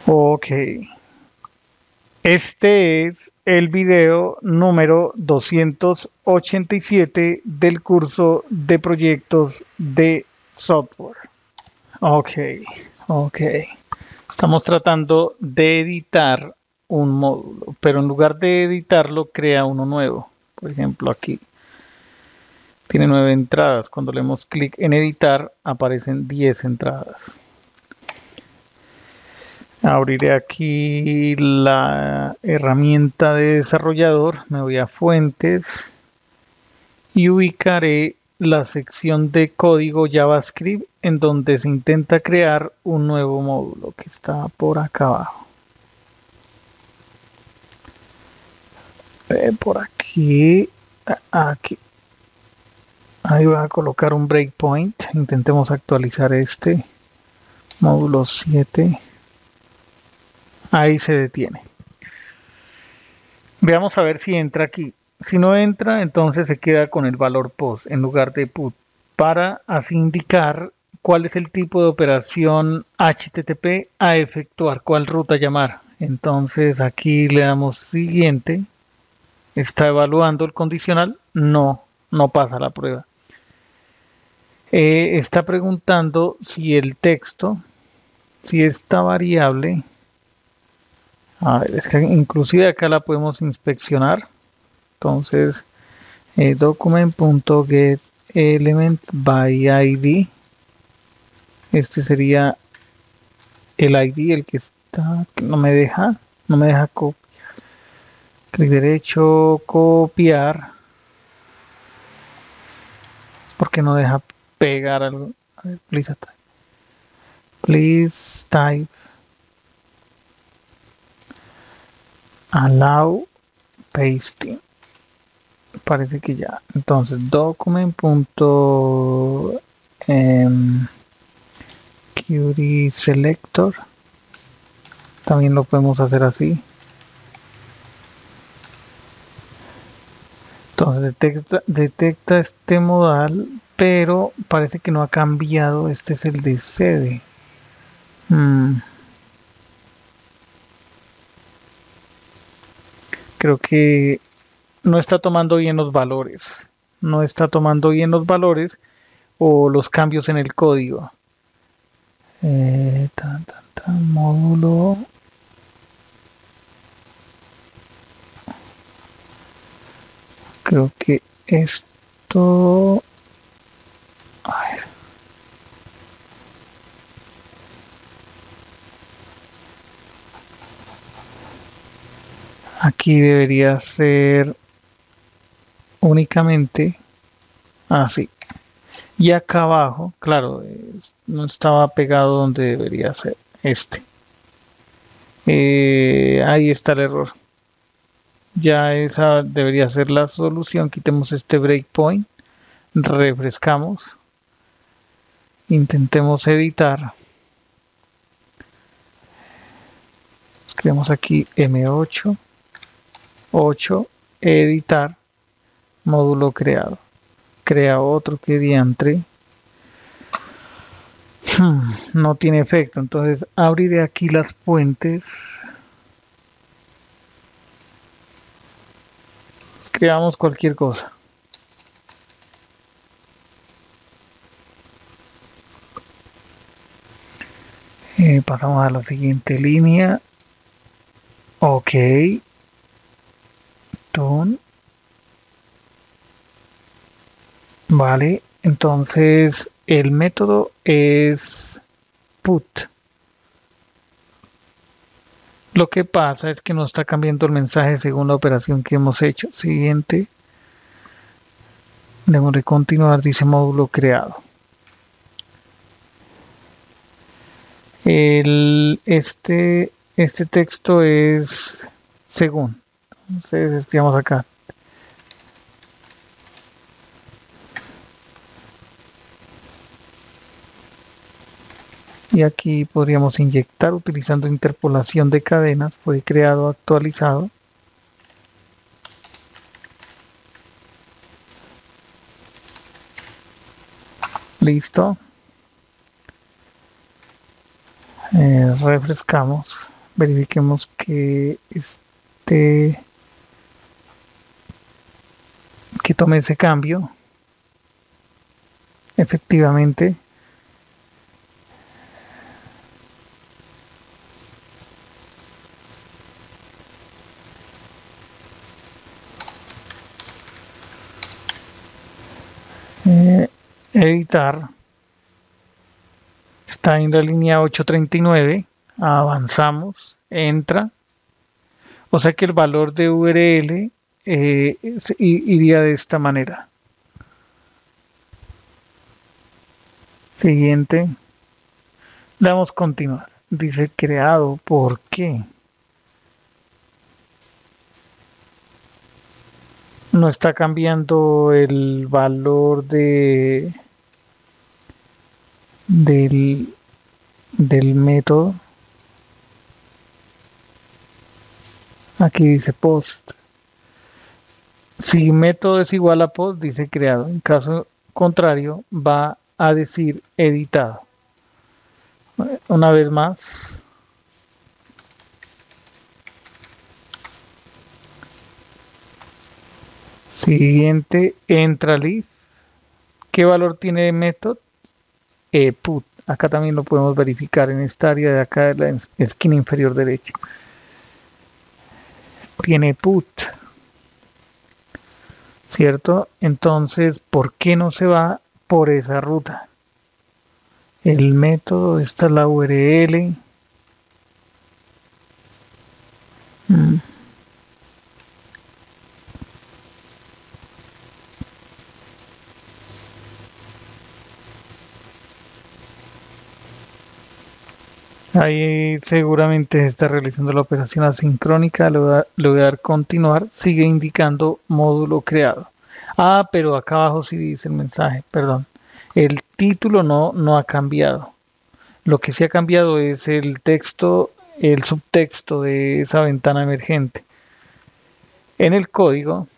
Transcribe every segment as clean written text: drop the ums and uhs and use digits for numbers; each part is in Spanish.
Ok, este es el video número 287 del curso de proyectos de software. Ok, ok. Estamos tratando de editar un módulo, pero en lugar de editarlo, crea uno nuevo. Por ejemplo, aquí tiene 9 entradas. Cuando le damos clic en editar, aparecen 10 entradas. Abriré aquí la herramienta de desarrollador, me voy a fuentes y ubicaré la sección de código JavaScript en donde se intenta crear un nuevo módulo que está por acá abajo. Por aquí, aquí. Ahí voy a colocar un breakpoint. Intentemos actualizar este módulo 7. Ahí se detiene. Veamos a ver si entra aquí. Si no entra, entonces se queda con el valor post en lugar de put para así indicar cuál es el tipo de operación HTTP a efectuar, cuál ruta llamar. Entonces aquí le damos siguiente. Está evaluando el condicional. No pasa la prueba. Está preguntando si el texto, si esta variable, a ver, es que inclusive acá la podemos inspeccionar. Entonces, document.getElementById. Este sería el ID, el que está, que no me deja copiar. Clic derecho, copiar, porque no deja pegar algo. A ver, please type, allow pasting. Parece que ya. Entonces, document.query selector. También lo podemos hacer así. Entonces detecta este modal, pero parece que no ha cambiado. Este es el de sede. Creo que no está tomando bien los valores. No está tomando bien los valores o los cambios en el código. Módulo. Creo que esto. A ver. Aquí debería ser únicamente así. Y acá abajo, claro, no estaba pegado donde debería ser este. Ahí está el error. Ya esa debería ser la solución. Quitemos este breakpoint, refrescamos, intentemos editar. Escribimos aquí M8, 8, editar, módulo creado. Crea otro que diantre. No tiene efecto, entonces abriré aquí las fuentes. Creamos cualquier cosa. Pasamos a la siguiente línea. Ok. Tune. Vale, entonces el método es put. Lo que pasa es que no está cambiando el mensaje según la operación que hemos hecho. Siguiente. Debemos de continuar, dice módulo creado. Este texto es según. Entonces, escribamos acá. Y aquí podríamos inyectar utilizando interpolación de cadenas. Fue creado, actualizado. Listo. Refrescamos. Verifiquemos que tome ese cambio. Efectivamente. Editar. Está en la línea 839. Avanzamos. Entra. O sea que el valor de URL iría de esta manera. Siguiente. Le damos continuar. Dice creado. ¿Por qué? No está cambiando el valor del método. Aquí dice post. Si método es igual a post, dice creado. En caso contrario, va a decir editado. Una vez más. Siguiente, entra list. ¿Qué valor tiene método? Put. Acá también lo podemos verificar en esta área de acá de la esquina inferior derecha. Tiene put. ¿Cierto? Entonces, ¿por qué no se va por esa ruta? El método, esta es la URL. Ahí seguramente está realizando la operación asincrónica, le voy a dar continuar, sigue indicando módulo creado. Ah, pero acá abajo sí dice el mensaje, perdón. El título no ha cambiado. Lo que sí ha cambiado es el texto, el subtexto de esa ventana emergente. En el código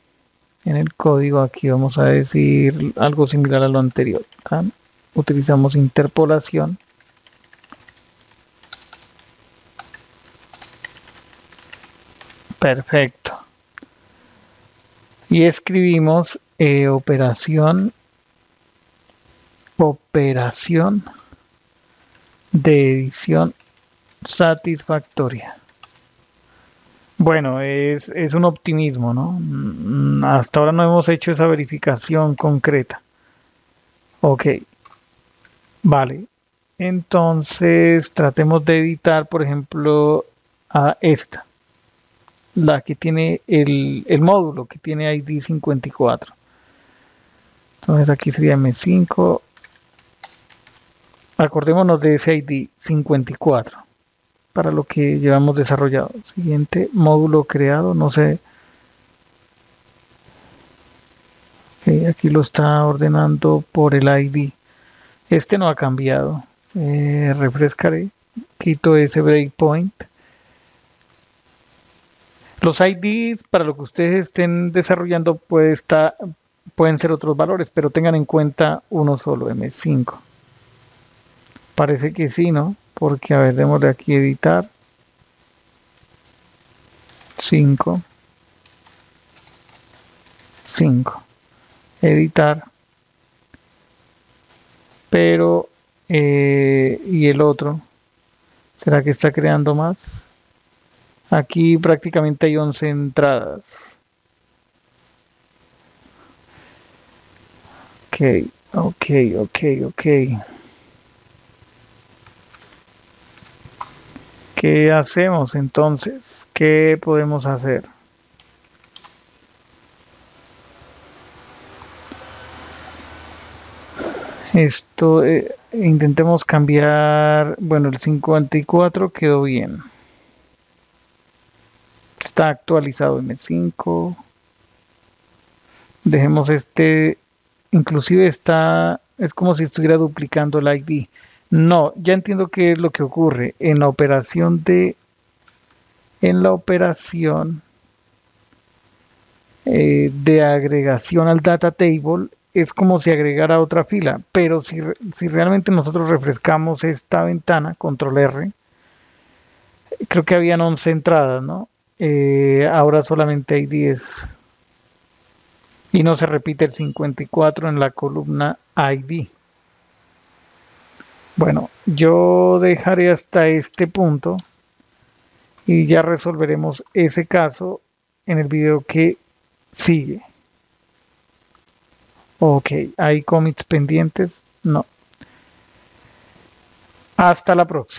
aquí vamos a decir algo similar a lo anterior. ¿Tá? Utilizamos interpolación. Perfecto. Y escribimos operación de edición satisfactoria. Bueno, es un optimismo, ¿no? Hasta ahora no hemos hecho esa verificación concreta. Ok, vale. Entonces tratemos de editar, por ejemplo, a esta. La que tiene el módulo que tiene ID 54. Entonces aquí sería M5. Acordémonos de ese ID 54 para lo que llevamos desarrollado. Siguiente módulo creado, no sé. Okay, aquí lo está ordenando por el ID. Este no ha cambiado. Refrescaré. Quito ese breakpoint. Los IDs para lo que ustedes estén desarrollando pueden ser otros valores, pero tengan en cuenta uno solo, M5. Parece que sí, ¿no? Porque, a ver, démosle aquí editar. 5. Editar. Pero, ¿y el otro? ¿Será que está creando más? Aquí prácticamente hay 11 entradas. Ok. ¿Qué hacemos entonces? ¿Qué podemos hacer? Esto, intentemos cambiar, bueno, el 54 quedó bien. Está actualizado M5. Dejemos inclusive es como si estuviera duplicando el ID. No, ya entiendo qué es lo que ocurre. En la operación de agregación al data table es como si agregara otra fila, pero si realmente nosotros refrescamos esta ventana, control R, Creo que habían 11 entradas, ¿no? Ahora solamente hay 10. Y no se repite el 54 en la columna ID. Bueno, yo dejaré hasta este punto y ya resolveremos ese caso en el video que sigue. Ok, ¿hay commits pendientes? No. Hasta la próxima.